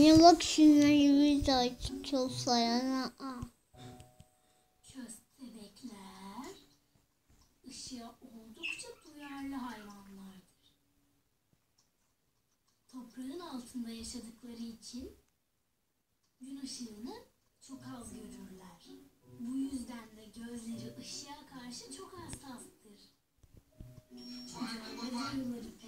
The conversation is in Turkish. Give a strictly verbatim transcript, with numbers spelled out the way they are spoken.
Anne bak şunları da çok sayana. Köstebekler ışığa oldukça duyarlı hayvanlardır. Toprağın altında yaşadıkları için gün ışığını çok az görürler. Bu yüzden de gözleri ışığa karşı çok hassastır. Gölge duyuları